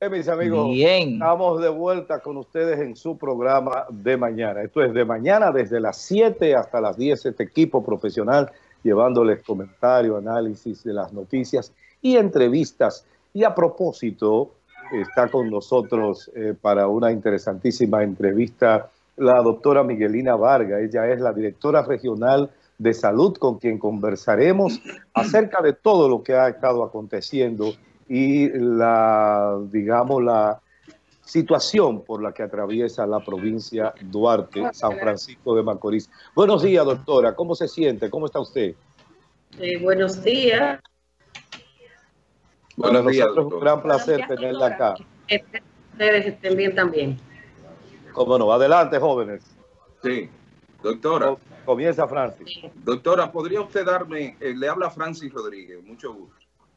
Mis amigos, Bien. estamos de vuelta con ustedes en su programa de mañana. Esto es de mañana desde las 7 hasta las 10, este equipo profesional llevándoles comentario, análisis de las noticias y entrevistas. Y a propósito, está con nosotros para una interesantísima entrevista la doctora Miguelina Vargas. Ella es la directora regional de salud, con quien conversaremos acerca de todo lo que ha estado aconteciendo y digamos, la situación por la que atraviesa la provincia Duarte, San Francisco de Macorís. Buenos días, doctora. ¿Cómo se siente? ¿Cómo está usted? Buenos días. Buenos días, doctor. Es un gran placer tenerla acá. Ustedes estén bien también. Cómo no. Adelante, jóvenes. Sí, doctora. Comienza Francis. Doctora, ¿podría usted darme, le habla Francis Rodríguez, mucho gusto.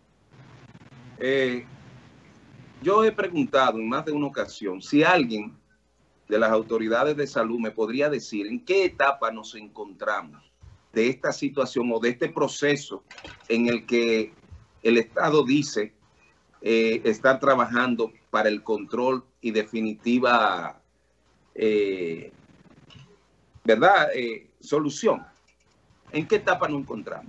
Yo he preguntado en más de una ocasión si alguien de las autoridades de salud me podría decir en qué etapa nos encontramos de esta situación o de este proceso en el que el Estado dice estar trabajando para el control y definitiva solución. ¿En qué etapa nos encontramos?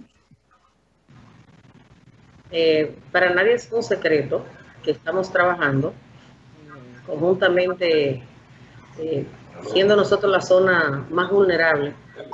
Para nadie es un secreto que estamos trabajando conjuntamente, siendo nosotros la zona más vulnerable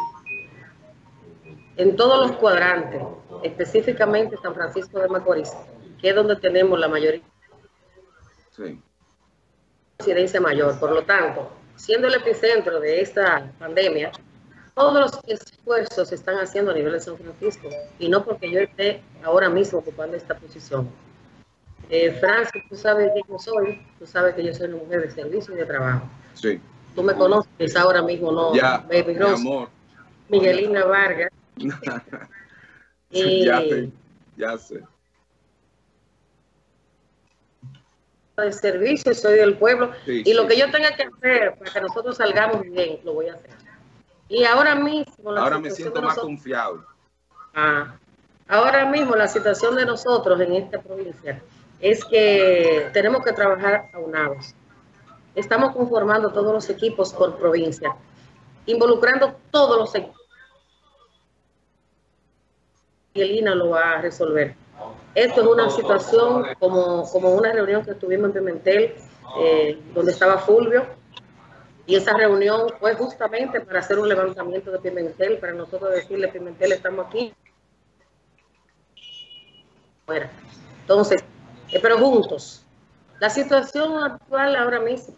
en todos los cuadrantes, específicamente San Francisco de Macorís, que es donde tenemos la mayoría de incidencia mayor. Por lo tanto, siendo el epicentro de esta pandemia, todos los esfuerzos se están haciendo a nivel de San Francisco, y no porque yo esté ahora mismo ocupando esta posición. Francis, tú sabes quién yo soy, tú sabes que yo soy una mujer de servicio y de trabajo. Sí. Tú me conoces ahora mismo, ¿no? Ya, Baby Rose, mi amor. Miguelina Vargas. Ya sé. De servicio, soy del pueblo, sí, y lo que yo tenga que hacer para que nosotros salgamos bien, lo voy a hacer. Y ahora mismo... Ahora me siento más confiado. Ahora mismo la situación de nosotros en esta provincia es que tenemos que trabajar aunados. Estamos conformando todos los equipos por provincia, involucrando todos los equipos. Miguelina lo va a resolver. Esto es una situación como una reunión que tuvimos en Pimentel, donde estaba Fulvio, y esa reunión fue justamente para hacer un levantamiento de Pimentel, para nosotros decirle: Pimentel, estamos aquí. Bueno, entonces, pero juntos. La situación actual ahora mismo,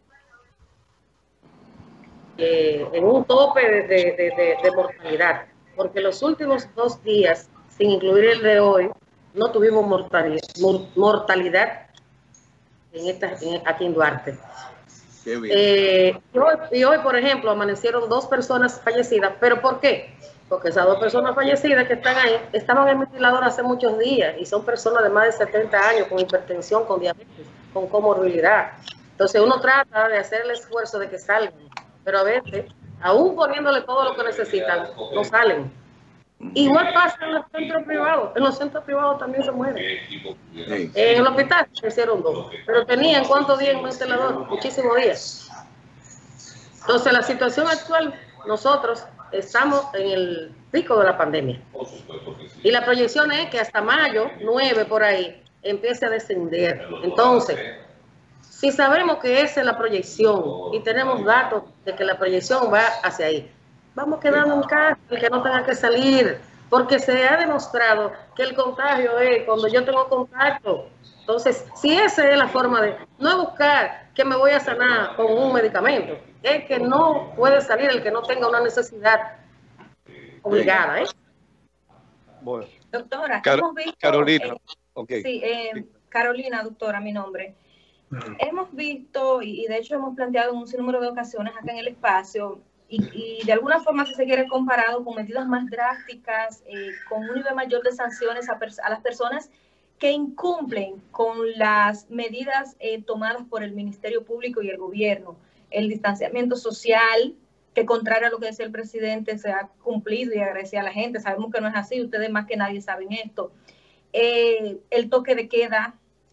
en un tope de mortalidad, porque los últimos 2 días, sin incluir el de hoy, no tuvimos mortalidad aquí en Duarte. Qué bien. Y hoy, por ejemplo, amanecieron 2 personas fallecidas. ¿Pero por qué? Porque esas 2 personas fallecidas que están ahí estaban en ventilador hace muchos días, y son personas de más de 70 años con hipertensión, con diabetes, con comorbilidad. Entonces uno trata de hacer el esfuerzo de que salgan, pero a veces, aún poniéndole todo lo que necesitan, no salen. Igual pasa en los centros privados. En los centros privados también se mueren. En el hospital se hicieron 2, pero tenían ¿cuántos días en ventilador? Muchísimos días. Entonces la situación actual, nosotros estamos en el pico de la pandemia, y la proyección es que hasta mayo 9 por ahí empiece a descender. Entonces, si sabemos que esa es la proyección y tenemos datos de que la proyección va hacia ahí, vamos quedando en casa y que no tenga que salir, porque se ha demostrado que el contagio es cuando yo tengo contacto. Entonces, si esa es la forma de no buscar que me voy a sanar con un medicamento, es que no puede salir el que no tenga una necesidad obligada. Bueno. Doctora, hemos visto... Carolina. Okay. Sí, Carolina, doctora, mi nombre. Hemos visto, y de hecho hemos planteado en un sinnúmero de ocasiones acá en el espacio, y de alguna forma, si se quiere, comparado con medidas más drásticas, con un nivel mayor de sanciones a las personas que incumplen con las medidas tomadas por el Ministerio Público y el gobierno. El distanciamiento social, que contrario a lo que decía el presidente, se ha cumplido, y agradecía a la gente. Sabemos que no es así, ustedes más que nadie saben esto. El toque de queda,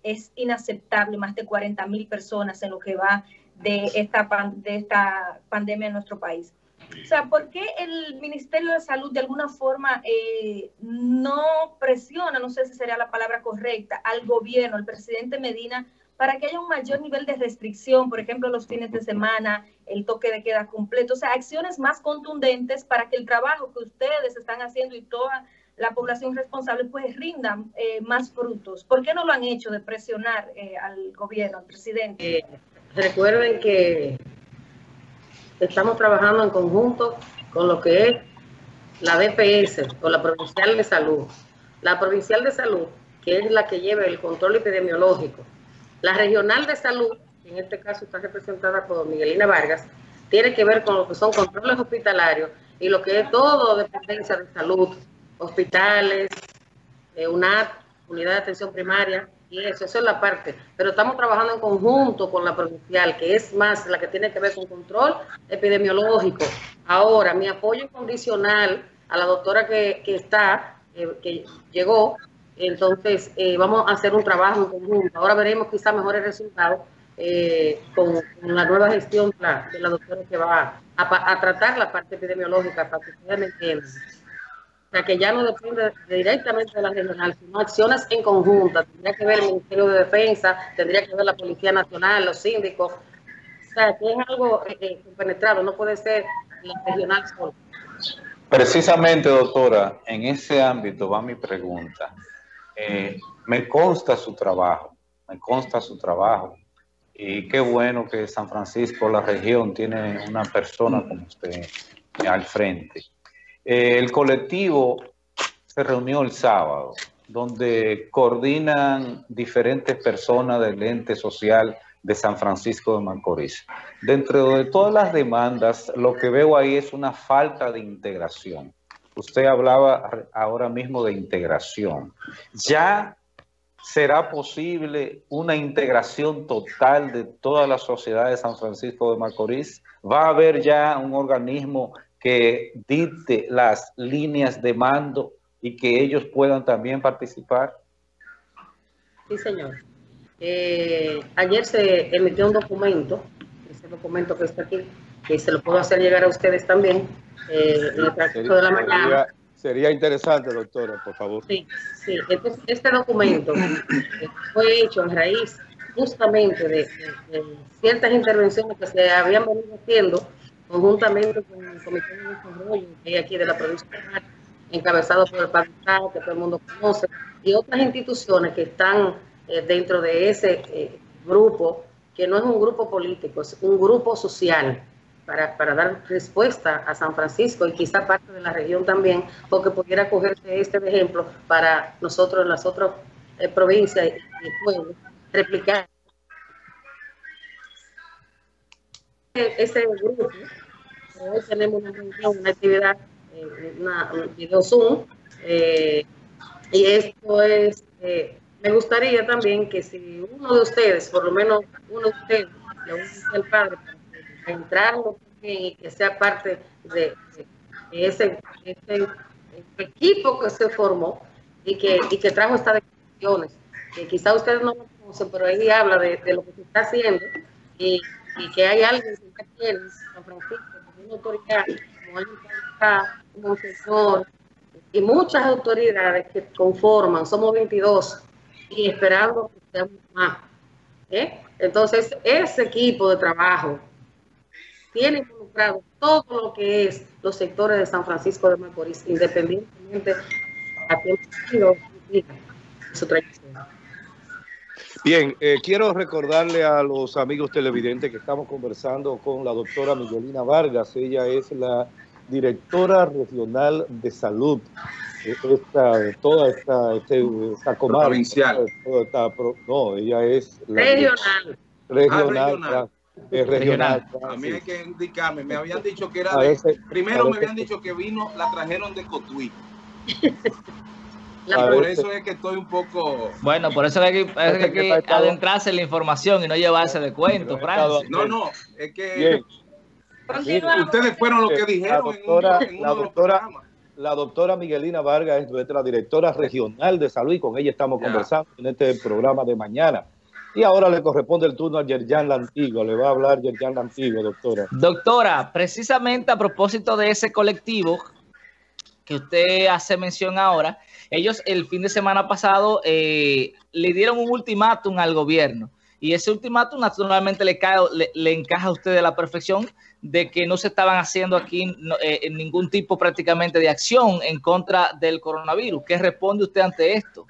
es inaceptable más de 40.000 personas en lo que va de esta pandemia en nuestro país. O sea, ¿por qué el Ministerio de Salud de alguna forma no presiona, no sé si sería la palabra correcta, al gobierno, al presidente Medina, para que haya un mayor nivel de restricción, por ejemplo, los fines de semana, el toque de queda completo, o sea, acciones más contundentes para que el trabajo que ustedes están haciendo y toda la población responsable pues rindan más frutos? ¿Por qué no lo han hecho de presionar al gobierno, al presidente? Recuerden que estamos trabajando en conjunto con lo que es la DPS o la Provincial de Salud. La Provincial de Salud, que es la que lleva el control epidemiológico. La Regional de Salud, que en este caso está representada por Miguelina Vargas, tiene que ver con lo que son controles hospitalarios y lo que es todo dependencia de salud, hospitales, UNAT, unidad de atención primaria, y eso es la parte. Pero estamos trabajando en conjunto con la provincial, que es más la que tiene que ver con control epidemiológico. Ahora, mi apoyo incondicional a la doctora que llegó, entonces vamos a hacer un trabajo en conjunto. Ahora veremos quizás mejores resultados con la nueva gestión de la doctora que va a tratar la parte epidemiológica, para que ustedes me entiendan. O sea, que ya no depende directamente de la regional, sino acciones en conjunta. Tendría que ver el Ministerio de Defensa, tendría que ver la Policía Nacional, los síndicos. O sea, que es algo compenetrado, no puede ser la regional sola. Precisamente, doctora, en ese ámbito va mi pregunta. Me consta su trabajo, y qué bueno que San Francisco, la región, tiene una persona como usted al frente. El colectivo se reunió el sábado, donde coordinan diferentes personas del ente social de San Francisco de Macorís. Dentro de todas las demandas, lo que veo ahí es una falta de integración. Usted hablaba ahora mismo de integración. ¿Ya será posible una integración total de toda la sociedad de San Francisco de Macorís? ¿Va a haber ya un organismo que dicte las líneas de mando y que ellos puedan también participar? Sí, señor. Ayer se emitió un documento, ese documento que está aquí, que se lo puedo hacer llegar a ustedes también, en el transcurso de la mañana. Sería interesante, doctora, por favor. Sí, sí. Entonces, este documento fue hecho a raíz justamente de ciertas intervenciones que se habían venido haciendo conjuntamente con el Comité de Desarrollo que hay aquí de la provincia de Mar, encabezado por el Padre Estado, que todo el mundo conoce, y otras instituciones que están dentro de ese grupo, que no es un grupo político, es un grupo social, para dar respuesta a San Francisco y quizá parte de la región también, porque pudiera cogerse este de ejemplo para nosotros en las otras provincias y pueblos, replicar ese grupo. Hoy tenemos una reunión, una actividad, un video Zoom, y esto es, me gustaría también que si uno de ustedes, por lo menos uno de ustedes, le gusta el padre, para entrarlo también y que sea parte de ese equipo que se formó y que trajo estas decisiones, que quizá ustedes no lo conocen, pero ahí habla de lo que se está haciendo y que hay alguien que tiene San Francisco, una autoridad, como alguien que está, como un señor, y muchas autoridades que conforman, somos 22, y esperando que seamos más. Entonces, ese equipo de trabajo tiene involucrado todo lo que es los sectores de San Francisco de Macorís, independientemente a quién su trayectoria. Bien, quiero recordarle a los amigos televidentes que estamos conversando con la doctora Miguelina Vargas. Ella es la directora regional de salud de toda esta comarca. Provincial. No, ella es la Regional. regional. A mí hay que indicarme, me habían dicho que era de... Primero me habían dicho que vino, la trajeron de Cotuí. Por eso es que estoy un poco... Bueno, por eso hay que adentrarse en la información y no llevarse de cuentos, Francis. No, es que ustedes fueron los que dijeron en uno de los programas. La doctora Miguelina Vargas es nuestra directora regional de salud y con ella estamos conversando en este programa de mañana. Y ahora le corresponde el turno a Yerjan Lantigua. Le va a hablar Yerjan Lantigua, doctora. Doctora, precisamente a propósito de ese colectivo que usted hace mención ahora, ellos el fin de semana pasado le dieron un ultimátum al gobierno. Y ese ultimátum naturalmente le encaja a usted de la perfección de que no se estaban haciendo aquí ningún tipo prácticamente de acción en contra del coronavirus. ¿Qué responde usted ante esto?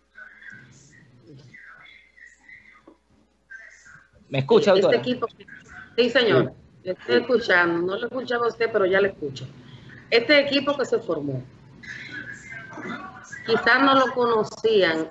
¿Me escucha, doctora? Este equipo, sí, señor, le estoy escuchando. No lo escuchaba a usted, pero ya le escucho. Este equipo que se formó, quizás no lo conocían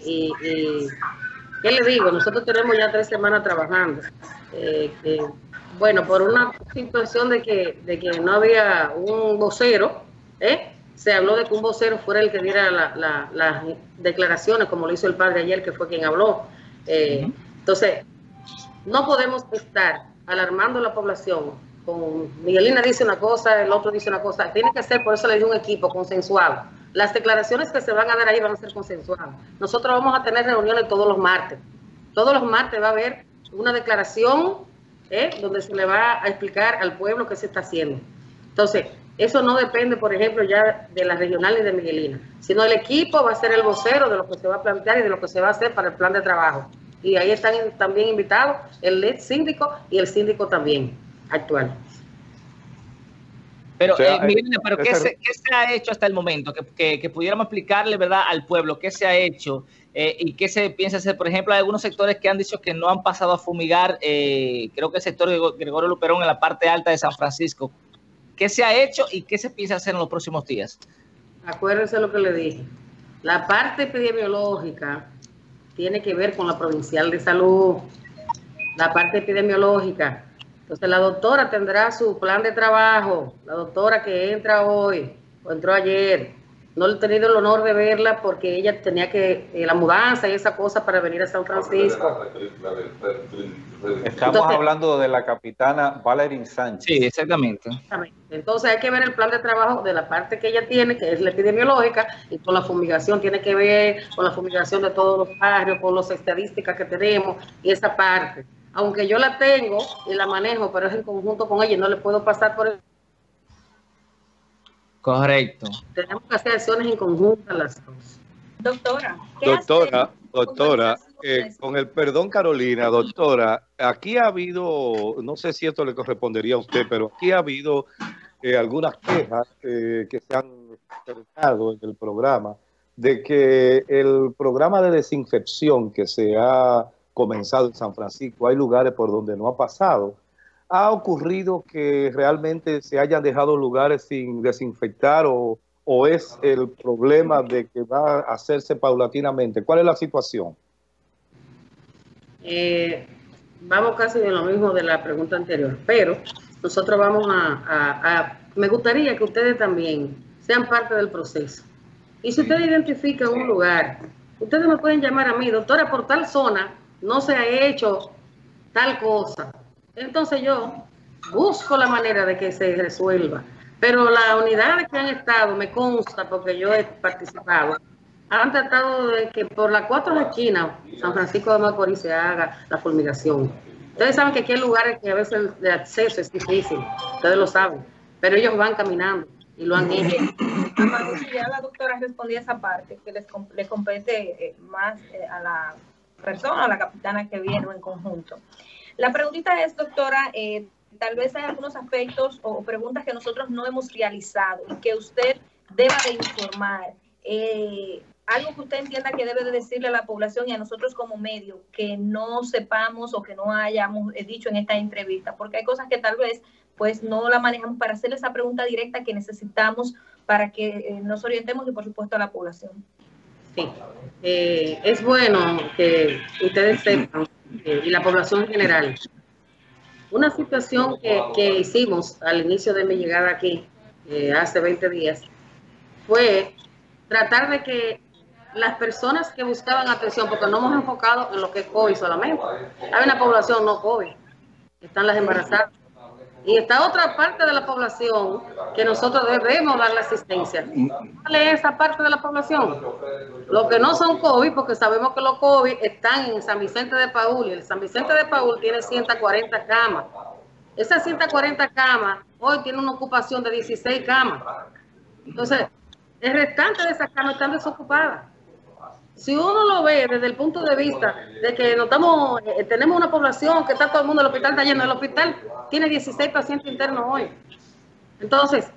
¿qué le digo? Nosotros tenemos ya 3 semanas trabajando. Bueno, por una situación de que no había un vocero, se habló de que un vocero fuera el que diera las declaraciones, como lo hizo el padre ayer, que fue quien habló. Entonces, no podemos estar alarmando a la población. Miguelina dice una cosa, el otro dice una cosa. Tiene que ser, por eso le di un equipo consensuado. Las declaraciones que se van a dar ahí van a ser consensuadas. Nosotros vamos a tener reuniones todos los martes. Todos los martes va a haber una declaración donde se le va a explicar al pueblo qué se está haciendo. Entonces, eso no depende, por ejemplo, ya de la regional y de Miguelina, sino el equipo va a ser el vocero de lo que se va a plantear y de lo que se va a hacer para el plan de trabajo. Y ahí están también invitados el ex síndico y el síndico también actual. Pero, Miguelina, pero ¿qué se ha hecho hasta el momento? Que pudiéramos explicarle, ¿verdad?, al pueblo qué se ha hecho y qué se piensa hacer. Por ejemplo, hay algunos sectores que han dicho que no han pasado a fumigar, creo que el sector de Gregorio Luperón en la parte alta de San Francisco. ¿Qué se ha hecho y qué se piensa hacer en los próximos días? Acuérdense lo que le dije. La parte epidemiológica tiene que ver con la provincial de salud, la parte epidemiológica. Entonces la doctora tendrá su plan de trabajo, la doctora que entra hoy o entró ayer. No he tenido el honor de verla porque ella tenía que, la mudanza y esa cosa para venir a San Francisco. Estamos hablando de la capitana Valerín Sánchez. Sí, exactamente. Entonces hay que ver el plan de trabajo de la parte que ella tiene, que es la epidemiológica, y con la fumigación tiene que ver con la fumigación de todos los barrios, con las estadísticas que tenemos y esa parte. Aunque yo la tengo y la manejo, pero es en conjunto con ella y no le puedo pasar por el... Correcto. Tenemos que hacer acciones en conjunto las dos. Doctora. Doctora, con el perdón, Carolina, doctora, aquí ha habido, no sé si esto le correspondería a usted, pero aquí ha habido algunas quejas que se han expresado en el programa de que el programa de desinfección que se ha comenzado en San Francisco, hay lugares por donde no ha pasado. ¿Ha ocurrido que realmente se hayan dejado lugares sin desinfectar o es el problema de que va a hacerse paulatinamente? ¿Cuál es la situación? Vamos casi de lo mismo de la pregunta anterior, pero nosotros vamos me gustaría que ustedes también sean parte del proceso. Y si ustedes identifican un lugar, ustedes me pueden llamar a mí, doctora, por tal zona no se ha hecho tal cosa. Entonces yo busco la manera de que se resuelva. Pero las unidades que han estado, me consta, porque yo he participado, han tratado de que por las 4 esquinas, San Francisco de Macorís, se haga la fumigación. Ustedes saben que aquí hay lugares que a veces el de acceso es difícil, ustedes lo saben, pero ellos van caminando y lo han hecho. Ya la doctora respondía esa parte, que le compete más a la persona, a la capitana que viene en conjunto. La preguntita es, doctora, tal vez hay algunos aspectos o preguntas que nosotros no hemos realizado y que usted deba de informar. Algo que usted entienda que debe de decirle a la población y a nosotros como medio que no sepamos o que no hayamos dicho en esta entrevista, porque hay cosas que tal vez pues no la manejamos para hacerle esa pregunta directa que necesitamos para que nos orientemos y por supuesto a la población. Sí, es bueno que ustedes sepan y la población en general. Una situación que hicimos al inicio de mi llegada aquí, hace 20 días, fue tratar de que las personas que buscaban atención, porque no hemos enfocado en lo que es COVID solamente. Hay una población no COVID, están las embarazadas Y está otra parte de la población que nosotros debemos dar la asistencia. ¿Cuál es esa parte de la población? Los que no son COVID, porque sabemos que los COVID están en San Vicente de Paúl, y el San Vicente de Paúl tiene 140 camas. Esas 140 camas hoy tienen una ocupación de 16 camas. Entonces, el restante de esas camas están desocupadas. Si uno lo ve desde el punto de vista de que tenemos una población que está todo el mundo, el hospital está lleno, el hospital tiene 16 pacientes internos hoy. Entonces,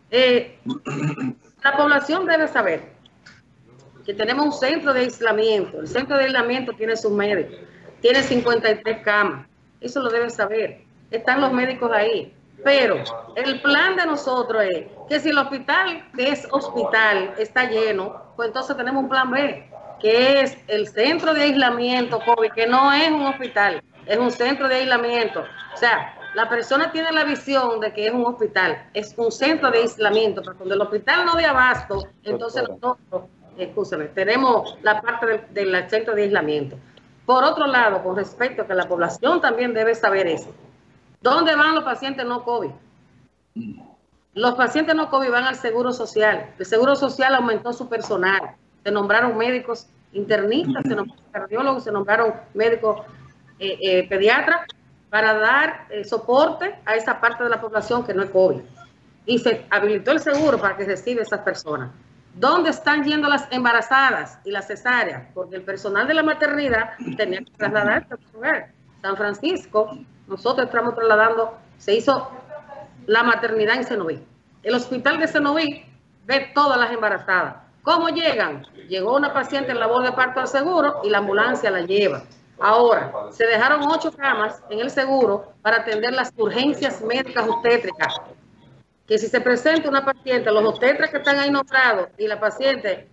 la población debe saber que tenemos un centro de aislamiento. El centro de aislamiento tiene sus médicos, tiene 53 camas. Eso lo deben saber. Están los médicos ahí. Pero el plan de nosotros es que si el hospital está lleno, pues entonces tenemos un plan B, que es el centro de aislamiento COVID, que no es un hospital, es un centro de aislamiento. O sea, la persona tiene la visión de que es un hospital, es un centro de aislamiento, pero cuando el hospital no dé abasto, entonces nosotros, tenemos la parte del centro de aislamiento. Por otro lado, con respecto a que la población también debe saber eso, ¿dónde van los pacientes no COVID? Los pacientes no COVID van al Seguro Social. El Seguro Social aumentó su personal. Se nombraron médicos internistas, se nombraron cardiólogos, se nombraron médicos pediatras para dar soporte a esa parte de la población que no es COVID. Y se habilitó el seguro para que reciba esas personas. ¿Dónde están yendo las embarazadas y las cesáreas? Porque el personal de la maternidad tenía que trasladarse a otro lugar. San Francisco, nosotros estamos trasladando, se hizo la maternidad en Cenoví. El hospital de Cenoví ve todas las embarazadas. ¿Cómo llegan? Llegó una paciente en labor de parto al seguro y la ambulancia la lleva. Ahora, se dejaron 8 camas en el seguro para atender las urgencias médicas obstétricas. Que si se presenta una paciente, los obstetras que están ahí nombrados y la paciente,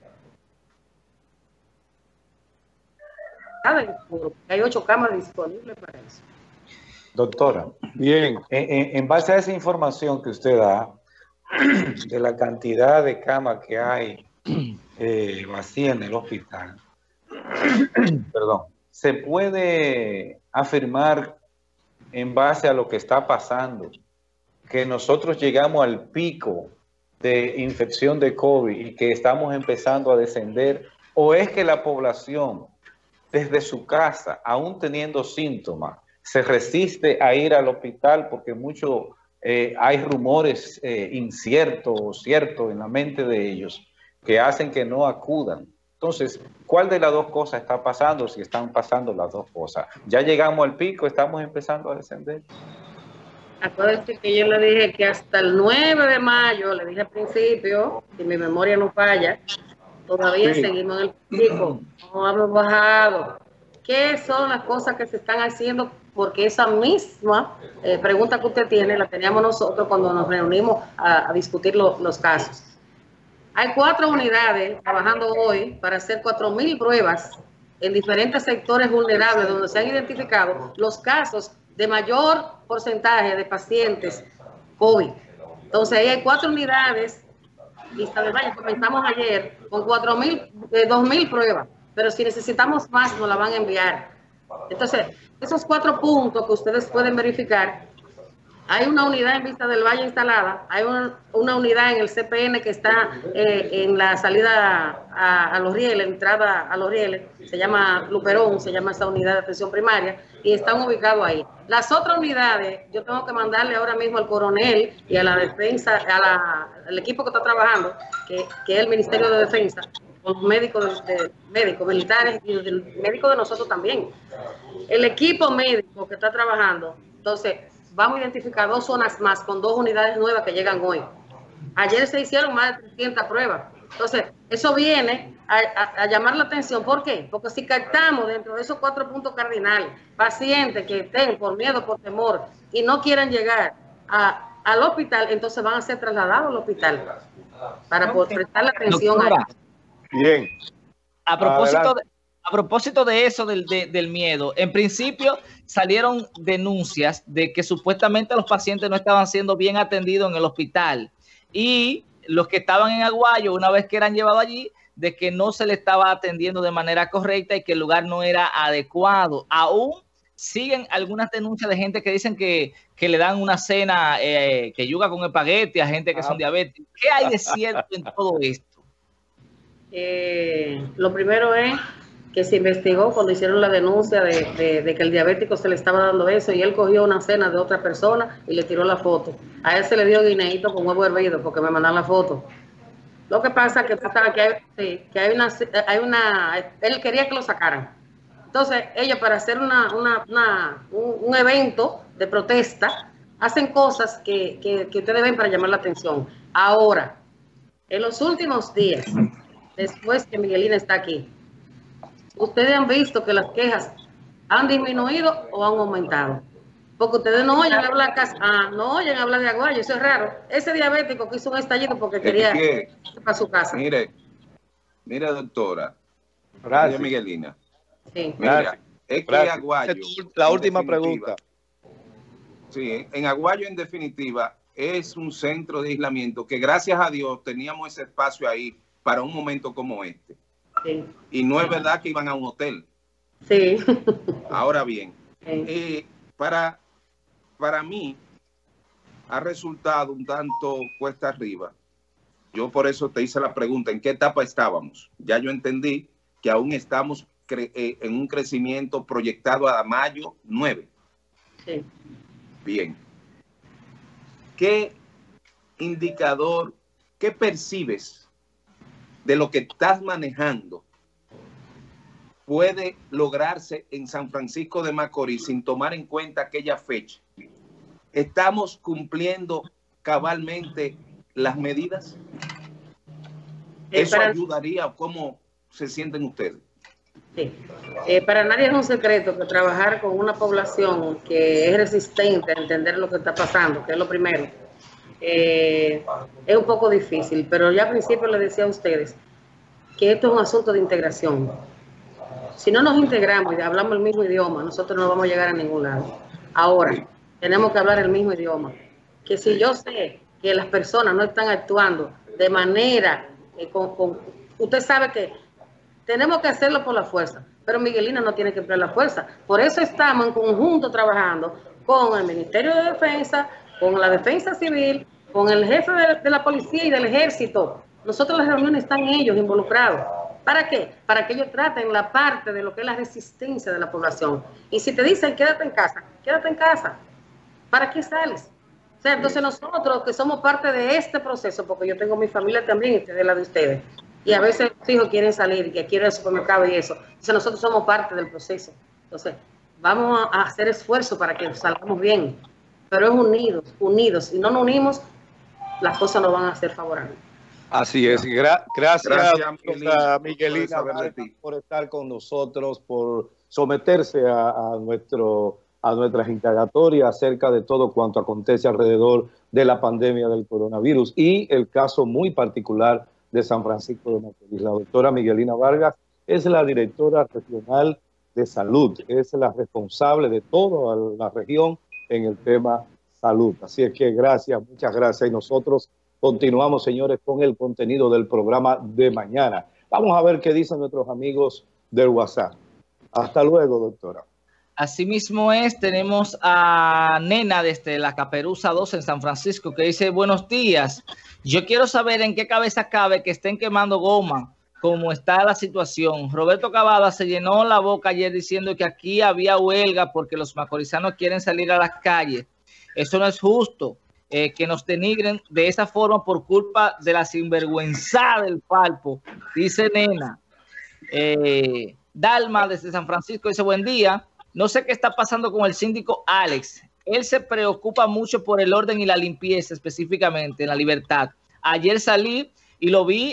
hay 8 camas disponibles para eso. Doctora, Bien. En base a esa información que usted da, de la cantidad de camas que hay vacías en el hospital, perdón, ¿se puede afirmar en base a lo que está pasando que nosotros llegamos al pico de infección de COVID y que estamos empezando a descender? ¿O es que la población desde su casa, aún teniendo síntomas, se resiste a ir al hospital porque hay rumores inciertos o ciertos en la mente de ellos que hacen que no acudan? Entonces, ¿cuál de las dos cosas está pasando? Si están pasando las dos cosas. ¿Ya llegamos al pico? ¿Estamos empezando a descender? Acuérdense que yo le dije que hasta el 9 de mayo, le dije al principio, si mi memoria no falla, todavía seguimos en el pico, no hemos bajado. ¿Qué son las cosas que se están haciendo? Porque esa misma pregunta que usted tiene la teníamos nosotros cuando nos reunimos a discutir los casos. Hay 4 unidades trabajando hoy para hacer 4.000 pruebas en diferentes sectores vulnerables donde se han identificado los casos de mayor porcentaje de pacientes COVID. Entonces ahí hay 4 unidades, Vista del Valle, comenzamos ayer con 2.000 pruebas, pero si necesitamos más nos la van a enviar. Entonces, esos 4 puntos que ustedes pueden verificar, hay una unidad en Vista del Valle instalada, hay una unidad en el CPN que está en la salida a Los Rieles, entrada a Los Rieles, se llama Luperón, se llama esa unidad de atención primaria, y están ubicados ahí. Las otras unidades, yo tengo que mandarle ahora mismo al coronel y a la defensa, al equipo que está trabajando, que es el Ministerio de Defensa, con los médicos militares y el médico de nosotros también. El equipo médico que está trabajando, entonces, vamos a identificar 2 zonas más con 2 unidades nuevas que llegan hoy. Ayer se hicieron más de 300 pruebas. Entonces, eso viene a llamar la atención. ¿Por qué? Porque si captamos dentro de esos 4 puntos cardinales pacientes que estén por miedo, por temor y no quieran llegar al hospital, entonces van a ser trasladados al hospital para poder prestar la atención. Doctora, Bien. A propósito de eso, del miedo, en principio salieron denuncias de que supuestamente los pacientes no estaban siendo bien atendidos en el hospital y los que estaban en Aguayo, una vez que eran llevados allí, de que no se le estaba atendiendo de manera correcta y que el lugar no era adecuado, aún siguen algunas denuncias de gente que dicen que le dan una cena que yuga con espagueti a gente que son diabéticos. ¿Qué hay de cierto en todo esto? Lo primero es que se investigó cuando hicieron la denuncia de que el diabético se le estaba dando eso y él cogió una cena de otra persona y le tiró la foto. A él se le dio guineíto con huevo hervido porque me mandaron la foto. Lo que pasa es que hay una, él quería que lo sacaran. Entonces, ellos para hacer un evento de protesta, hacen cosas que ustedes ven para llamar la atención. Ahora, en los últimos días, después que Miguelina está aquí, ustedes han visto que las quejas han disminuido o han aumentado. Porque ustedes no oyen hablar, no oyen hablar de Aguayo, eso es raro. Ese diabético que hizo un estallido porque quería ir para su casa. Mire, doctora. Gracias, Miguelina. Sí. Mira, es que Aguayo, la última pregunta. Sí, en Aguayo en definitiva es un centro de aislamiento que gracias a Dios teníamos ese espacio ahí para un momento como este. Sí. Y no es verdad que iban a un hotel. Sí. Ahora bien, Sí. para mí ha resultado un tanto cuesta arriba. Yo por eso te hice la pregunta, ¿en qué etapa estábamos? Ya yo entendí que aún estamos en un crecimiento proyectado a mayo 9. Sí. Bien. ¿Qué indicador, qué percibes de lo que estás manejando puede lograrse en San Francisco de Macorís sin tomar en cuenta aquella fecha? ¿Estamos cumpliendo cabalmente las medidas? ¿Eso ayudaría? ¿Cómo se sienten ustedes? Sí. Para nadie es un secreto que trabajar con una población que es resistente a entender lo que está pasando, que es lo primero, es un poco difícil, pero ya al principio les decía a ustedes que esto es un asunto de integración. Si no nos integramos y hablamos el mismo idioma, nosotros no vamos a llegar a ningún lado. Ahora, tenemos que hablar el mismo idioma. Que si yo sé que las personas no están actuando de manera, usted sabe que tenemos que hacerlo por la fuerza, pero Miguelina no tiene que emplear la fuerza. Por eso estamos en conjunto trabajando con el Ministerio de Defensa, con la Defensa Civil, con el jefe de la policía y del ejército. Nosotros las reuniones están ellos involucrados. ¿Para qué? Para que ellos traten la parte de lo que es la resistencia de la población. Y si te dicen quédate en casa, quédate en casa. ¿Para qué sales? O sea, entonces nosotros que somos parte de este proceso, porque yo tengo mi familia también y ustedes la de ustedes, y a veces los hijos quieren salir y que quieren el supermercado y eso. Entonces nosotros somos parte del proceso. Entonces vamos a hacer esfuerzo para que salgamos bien. Pero es unidos. Si no nos unimos, las cosas no van a ser favorables. Así es. Gracias Miguelina, por estar con nosotros, por someterse a nuestras indagatorias acerca de todo cuanto acontece alrededor de la pandemia del coronavirus y el caso muy particular de San Francisco de Macorís. La doctora Miguelina Vargas es la directora regional de salud, es la responsable de toda la región en el tema salud. Así es que gracias, muchas gracias. Y nosotros continuamos, señores, con el contenido del programa de mañana. Vamos a ver qué dicen nuestros amigos del WhatsApp. Hasta luego, doctora. Asimismo tenemos a Nena desde la Caperuza 2 en San Francisco que dice, buenos días, yo quiero saber en qué cabeza cabe que estén quemando goma, cómo está la situación. Roberto Cavada se llenó la boca ayer diciendo que aquí había huelga porque los macorizanos quieren salir a las calles. Eso no es justo, que nos denigren de esa forma por culpa de la sinvergüenza del Falpo, dice Nena. Dalma desde San Francisco dice, buen día. No sé qué está pasando con el síndico Alex. Él se preocupa mucho por el orden y la limpieza, específicamente en La Libertad. Ayer salí y lo vi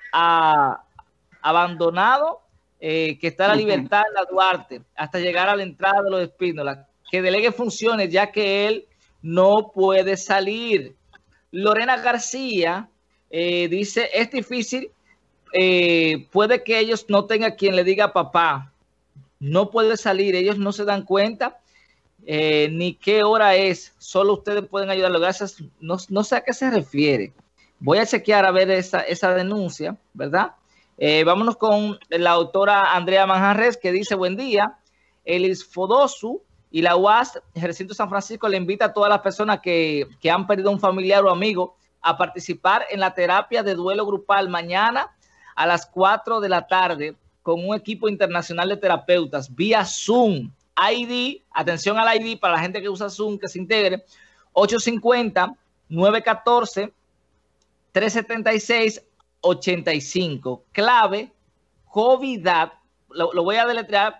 abandonado, que está en La Libertad, en la Duarte, hasta llegar a la entrada de los Espínola. Que delegue funciones, ya que él no puede salir. Lorena García dice, es difícil, puede que ellos no tengan quien le diga papá. No puede salir, ellos no se dan cuenta ni qué hora es, solo ustedes pueden ayudarlo. Gracias, no sé a qué se refiere. Voy a chequear a ver esa denuncia, ¿verdad? Vámonos con la autora Andrea Manjarres que dice, buen día, Elis Fodosu Y la UAS, el recinto San Francisco, le invita a todas las personas que han perdido un familiar o amigo a participar en la terapia de duelo grupal mañana a las 4 de la tarde con un equipo internacional de terapeutas vía Zoom. ID, atención al ID para la gente que usa Zoom, que se integre, 850-914-376-85. Clave, COVID, lo voy a deletrear,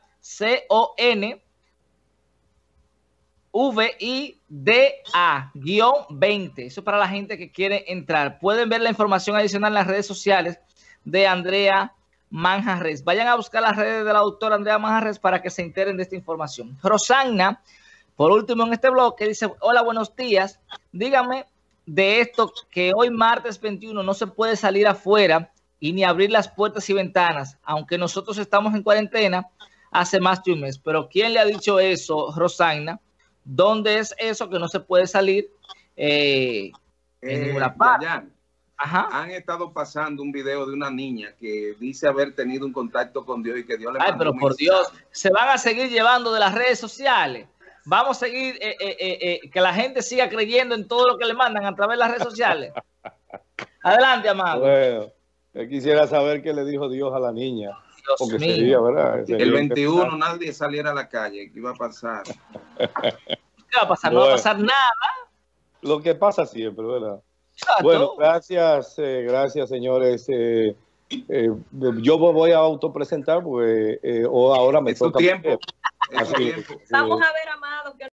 COVID-VIDA-20. Eso es para la gente que quiere entrar. Pueden ver la información adicional en las redes sociales de Andrea Manjarres. Vayan a buscar las redes de la doctora Andrea Manjarres para que se enteren de esta información. Rosagna, por último en este bloque, dice: hola, buenos días. Dígame de esto que hoy martes 21 no se puede salir afuera y ni abrir las puertas y ventanas, aunque nosotros estamos en cuarentena hace más de un mes. Pero ¿quién le ha dicho eso, Rosagna? ¿Dónde es eso que no se puede salir en ninguna parte? Ajá. Han estado pasando un video de una niña que dice haber tenido un contacto con Dios y que Dios le mandó. Ay, pero por Dios, se van a seguir llevando de las redes sociales. Vamos a seguir que la gente siga creyendo en todo lo que le mandan a través de las redes sociales. Adelante, amado. Bueno, yo quisiera saber qué le dijo Dios a la niña. Dios porque mío. sería, ¿verdad? El 21 nadie saliera a la calle. ¿Qué iba a pasar? ¿Qué va a pasar? No va a pasar nada. Lo que pasa siempre, ¿verdad? Exacto. Bueno, gracias, gracias, señores. Yo me voy a autopresentar porque ahora me es su toca. tiempo. Vamos a ver